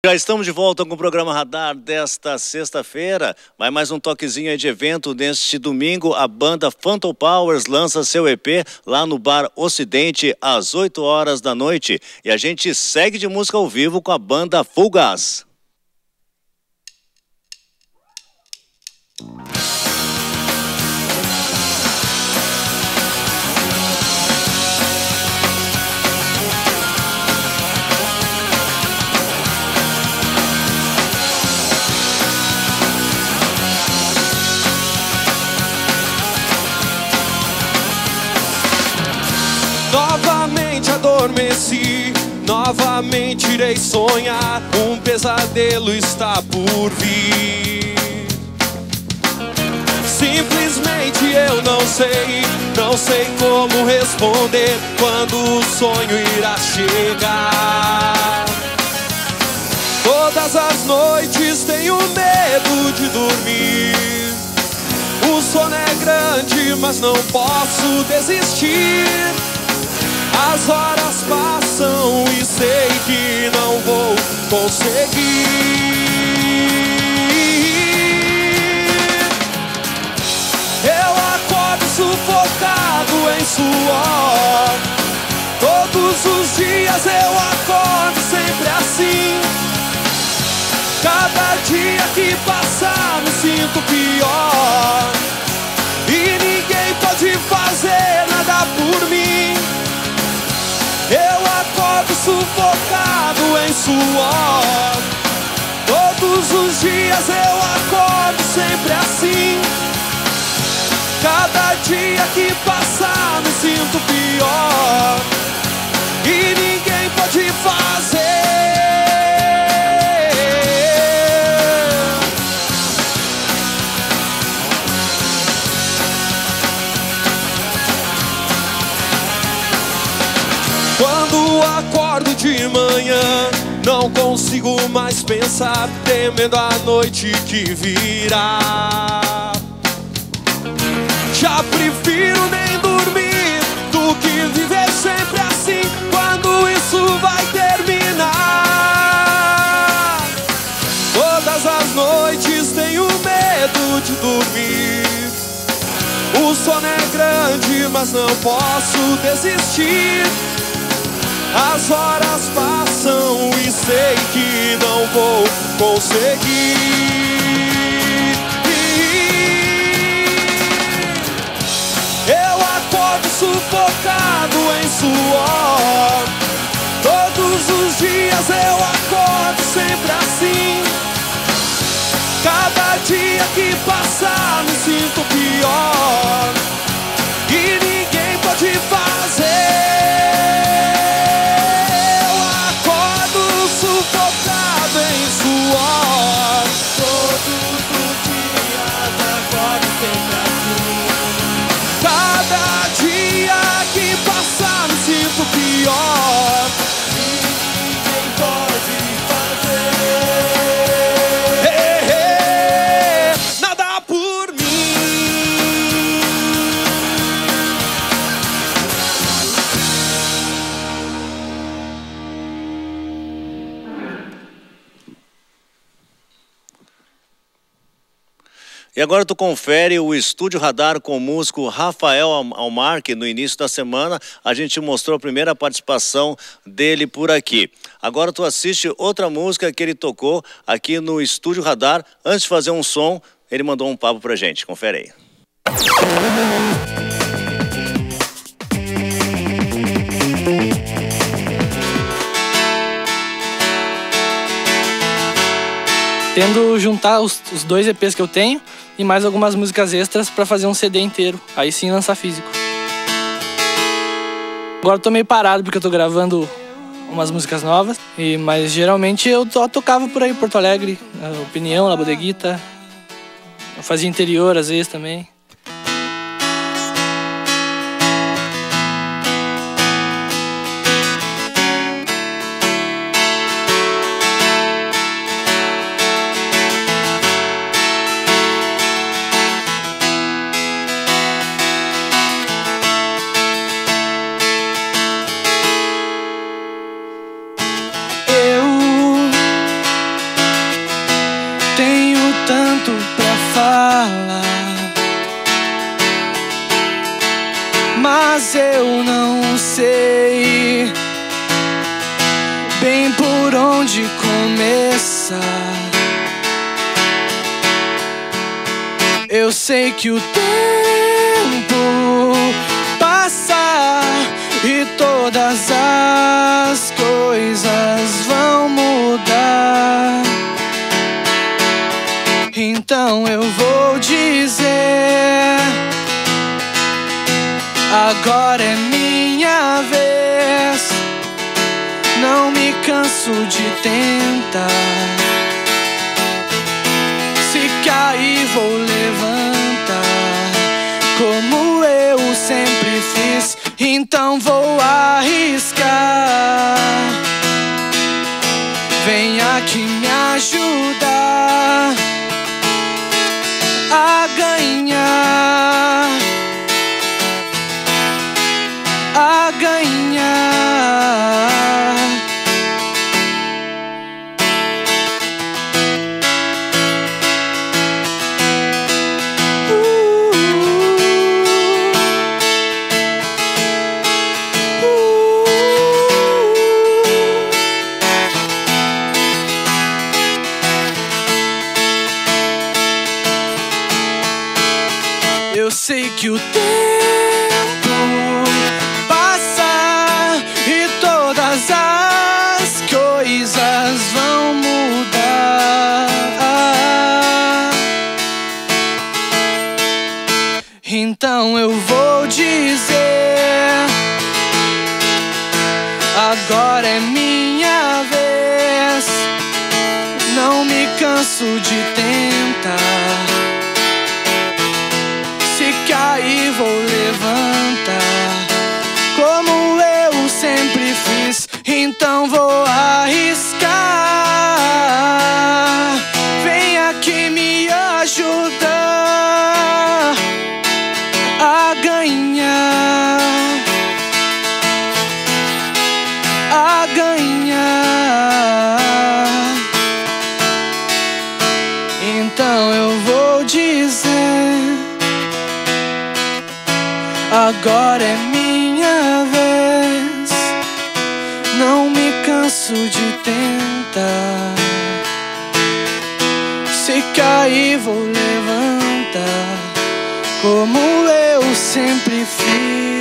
Já estamos de volta com o programa Radar desta sexta-feira. Vai mais um toquezinho aí de evento. Neste domingo, a banda Phantom Powers lança seu EP lá no Bar Ocidente às 8 horas da noite. E a gente segue de música ao vivo com a banda Full Gas. Novamente adormeci, novamente irei sonhar. Um pesadelo está por vir. Simplesmente eu não sei como responder quando o sonho irá chegar. Todas as noites tenho medo de dormir. O sono é grande, mas não posso desistir. As horas passam e sei que não vou conseguir. Eu acordo sufocado em suor. Todos os dias eu acordo sempre assim. Cada dia que passar me sinto pior. E ninguém pode fazer nada por mim. Eu acordo sufocado em suor. Todos os dias eu acordo sempre assim. Cada dia que passar me sinto pior. E ninguém pode fazer. Quando acordo de manhã, não consigo mais pensar, temendo a noite que virá. Já prefiro nem dormir do que viver sempre assim. Quando isso vai terminar? Todas as noites tenho medo de dormir. O sono é grande, mas não posso desistir. As horas passam e sei que não vou conseguir. Eu acordo sufocado em suor. Todos os dias eu acordo sempre assim. Cada dia que passar me sinto pior. E ninguém pode fazer. Sufocado em suor. Todos os dias acordo sempre assim. Cada dia que passar me sinto pior. E ninguém pode fazer nada por mim. E agora tu confere o Estúdio Radar com o músico Rafael Almar, que no início da semana a gente mostrou a primeira participação dele por aqui. Agora tu assiste outra música que ele tocou aqui no Estúdio Radar. Antes de fazer um som, ele mandou um papo pra gente. Confere aí. Tendo juntar os 2 EPs que eu tenho e mais algumas músicas extras pra fazer um CD inteiro. Aí sim lançar físico. Agora eu tô meio parado porque eu tô gravando umas músicas novas. Mas geralmente eu tocava por aí, Porto Alegre, Opinião, La Bodeguita. Eu fazia interior às vezes também. recomeçar. Eu sei que o tempo passa e todas as coisas vão mudar. Então eu vou dizer: agora é minha vez. Não me canso de tentar. Se cair vou levantar, como eu sempre fiz. Então vou arriscar. Vem aqui me ajudar a ganhar, a ganhar. Eu sei que o tempo passa e todas as coisas vão mudar. Então eu vou dizer: agora é minha vez. Não me canso de tentar. Se cair vou levantar, como eu sempre fiz. Então vou arriscar. Vem aqui me ajudar a ganhar, a ganhar. Então eu vou dizer: agora é minha vez. Não me canso de tentar. Se cair vou levantar, como eu sempre fiz.